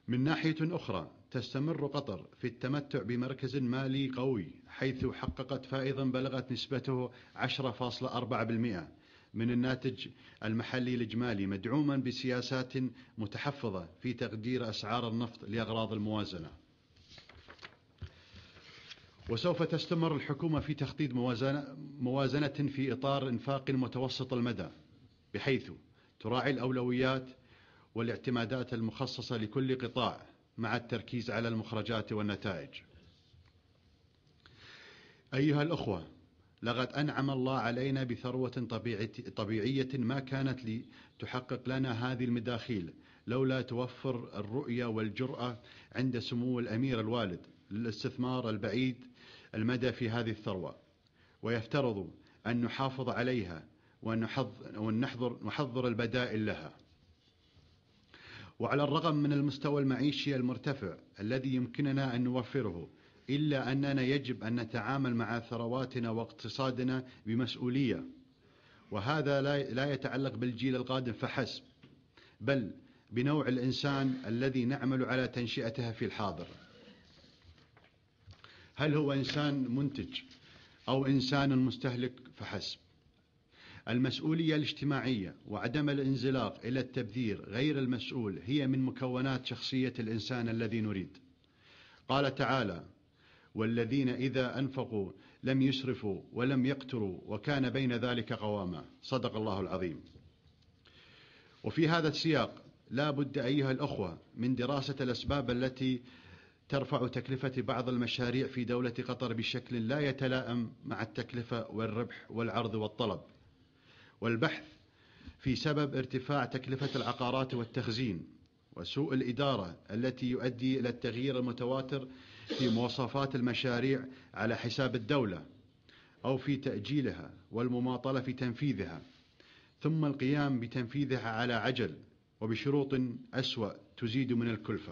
من ناحية أخرى تستمر قطر في التمتع بمركز مالي قوي، حيث حققت فائضا بلغت نسبته 10.4% من الناتج المحلي الإجمالي، مدعوما بسياسات متحفظة في تقدير أسعار النفط لأغراض الموازنة. وسوف تستمر الحكومة في تخطيط موازنة في إطار إنفاق متوسط المدى، بحيث تراعي الأولويات والاعتمادات المخصصة لكل قطاع مع التركيز على المخرجات والنتائج. أيها الأخوة، لقد أنعم الله علينا بثروة طبيعية ما كانت لتحقق لنا هذه المداخيل لولا توفر الرؤية والجرأة عند سمو الأمير الوالد للاستثمار البعيد المدى في هذه الثروة، ويفترض أن نحافظ عليها وأن نحضر البدائل لها. وعلى الرغم من المستوى المعيشي المرتفع الذي يمكننا أن نوفره، إلا أننا يجب أن نتعامل مع ثرواتنا واقتصادنا بمسؤولية، وهذا لا يتعلق بالجيل القادم فحسب، بل بنوع الإنسان الذي نعمل على تنشئته في الحاضر. هل هو إنسان منتج أو إنسان مستهلك فحسب؟ المسؤولية الاجتماعية وعدم الانزلاق إلى التبذير غير المسؤول هي من مكونات شخصية الإنسان الذي نريد. قال تعالى: والذين إذا أنفقوا لم يسرفوا ولم يقتروا وكان بين ذلك قواما. صدق الله العظيم. وفي هذا السياق لا بد أيها الأخوة من دراسة الأسباب التي ترفع تكلفة بعض المشاريع في دولة قطر بشكل لا يتلائم مع التكلفة والربح والعرض والطلب، والبحث في سبب ارتفاع تكلفة العقارات والتخزين وسوء الإدارة التي يؤدي إلى التغيير المتواتر في مواصفات المشاريع على حساب الدولة أو في تأجيلها والمماطلة في تنفيذها، ثم القيام بتنفيذها على عجل وبشروط أسوأ تزيد من الكلفة.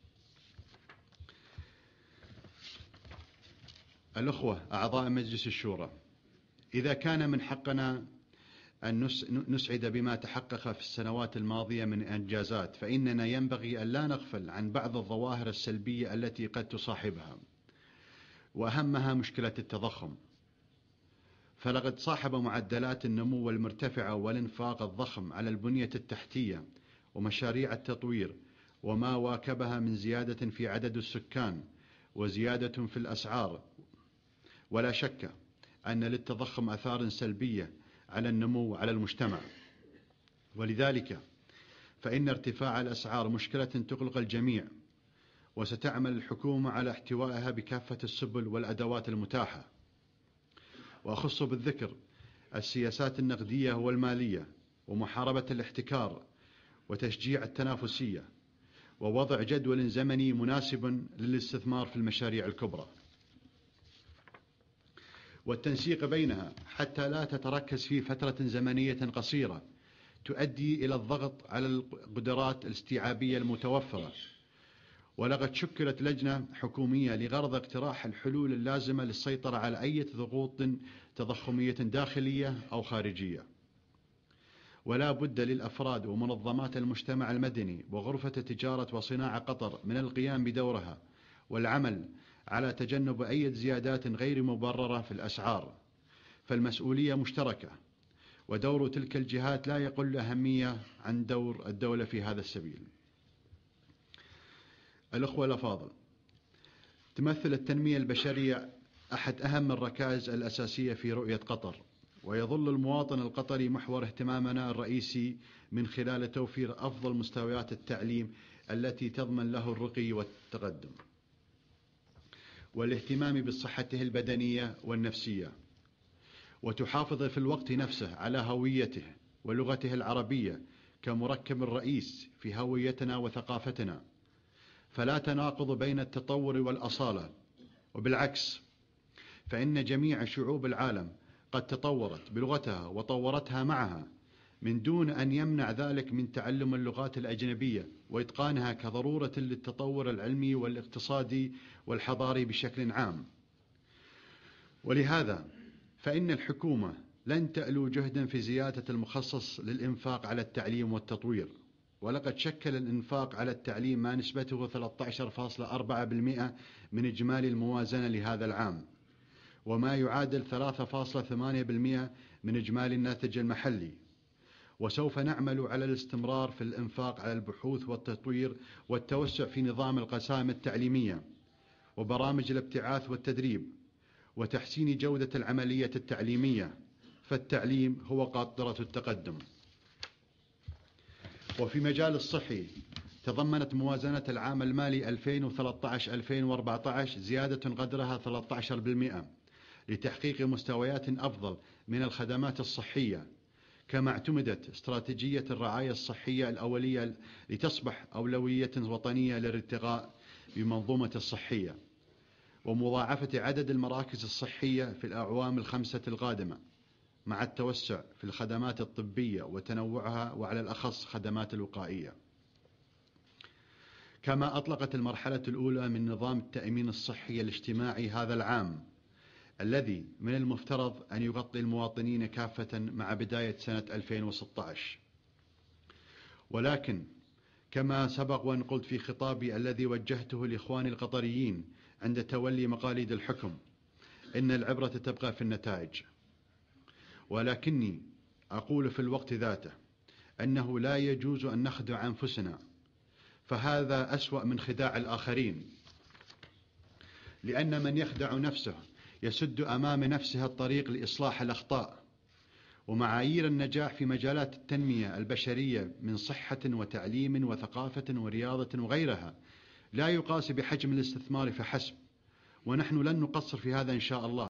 الأخوة أعضاء مجلس الشورى، إذا كان من حقنا أن نسعد بما تحقق في السنوات الماضية من إنجازات، فإننا ينبغي أن لا نغفل عن بعض الظواهر السلبية التي قد تصاحبها، وأهمها مشكلة التضخم. فلقد صاحب معدلات النمو المرتفعة والإنفاق الضخم على البنية التحتية ومشاريع التطوير وما واكبها من زيادة في عدد السكان وزيادة في الأسعار، ولا شك أن للتضخم آثار سلبية على النمو وعلى المجتمع. ولذلك فإن ارتفاع الأسعار مشكلة تقلق الجميع، وستعمل الحكومة على احتوائها بكافة السبل والأدوات المتاحة. وأخص بالذكر السياسات النقدية والمالية ومحاربة الاحتكار وتشجيع التنافسية ووضع جدول زمني مناسب للاستثمار في المشاريع الكبرى والتنسيق بينها حتى لا تتركز في فترة زمنية قصيرة تؤدي إلى الضغط على القدرات الاستيعابية المتوفرة. ولقد شكلت لجنة حكومية لغرض اقتراح الحلول اللازمة للسيطرة على أي ضغوط تضخمية داخلية أو خارجية. ولا بد للأفراد ومنظمات المجتمع المدني وغرفة تجارة وصناعة قطر من القيام بدورها والعمل على تجنب أي زيادات غير مبررة في الأسعار، فالمسؤولية مشتركة، ودور تلك الجهات لا يقل أهمية عن دور الدولة في هذا السبيل. الأخوة الأفاضل، تمثل التنمية البشرية أحد أهم الركائز الأساسية في رؤية قطر، ويظل المواطن القطري محور اهتمامنا الرئيسي من خلال توفير أفضل مستويات التعليم التي تضمن له الرقي والتقدم، والاهتمام بصحته البدنية والنفسية، وتحافظ في الوقت نفسه على هويته ولغته العربية كمركب رئيس في هويتنا وثقافتنا، فلا تناقض بين التطور والأصالة، وبالعكس فإن جميع شعوب العالم قد تطورت بلغتها وطورتها معها، من دون أن يمنع ذلك من تعلم اللغات الأجنبية وإتقانها كضرورة للتطور العلمي والاقتصادي والحضاري بشكل عام. ولهذا فإن الحكومة لن تألو جهدا في زيادة المخصص للإنفاق على التعليم والتطوير، ولقد شكل الإنفاق على التعليم ما نسبته 13.4% من إجمالي الموازنة لهذا العام، وما يعادل 3.8% من إجمالي الناتج المحلي. وسوف نعمل على الاستمرار في الإنفاق على البحوث والتطوير والتوسع في نظام القسائم التعليمية وبرامج الابتعاث والتدريب وتحسين جودة العملية التعليمية، فالتعليم هو قاطرة التقدم. وفي مجال الصحي تضمنت موازنة العام المالي 2013-2014 زيادة قدرها 13% لتحقيق مستويات أفضل من الخدمات الصحية، كما اعتمدت استراتيجية الرعاية الصحية الأولية لتصبح أولوية وطنية للارتقاء بمنظومة الصحية ومضاعفة عدد المراكز الصحية في الأعوام الخمسة القادمة، مع التوسع في الخدمات الطبية وتنوعها وعلى الأخص خدمات الوقائية. كما أطلقت المرحلة الأولى من نظام التأمين الصحي الاجتماعي هذا العام، الذي من المفترض أن يغطي المواطنين كافة مع بداية سنة 2016. ولكن كما سبق وأن قلت في خطابي الذي وجهته لإخواني القطريين عند تولي مقاليد الحكم، إن العبرة تبقى في النتائج. ولكني أقول في الوقت ذاته أنه لا يجوز أن نخدع أنفسنا، فهذا أسوأ من خداع الآخرين، لأن من يخدع نفسه يسد أمام نفسها الطريق لإصلاح الأخطاء. ومعايير النجاح في مجالات التنمية البشرية من صحة وتعليم وثقافة ورياضة وغيرها لا يقاس بحجم الاستثمار فحسب، ونحن لن نقصر في هذا إن شاء الله.